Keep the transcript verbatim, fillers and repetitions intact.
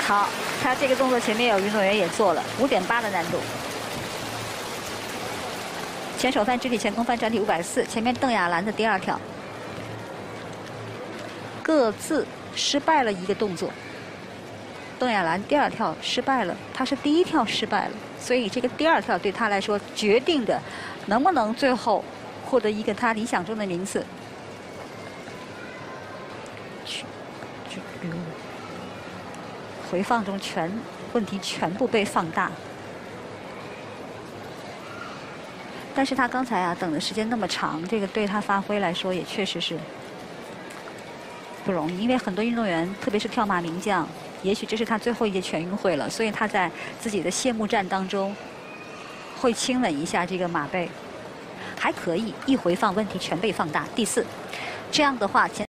好，他这个动作前面有运动员也做了，五点八的难度。前手翻直体前空翻转体五百四，前面邓亚兰的第二跳，各自失败了一个动作。邓亚兰第二跳失败了，他是第一跳失败了，所以这个第二跳对他来说决定的能不能最后获得一个他理想中的名次。回放中全问题全部被放大，但是他刚才啊等的时间那么长，这个对他发挥来说也确实是不容易，因为很多运动员，特别是跳马名将，也许这是他最后一届全运会了，所以他在自己的谢幕战当中会亲吻一下这个马背，还可以一回放问题全被放大。第四，这样的话前。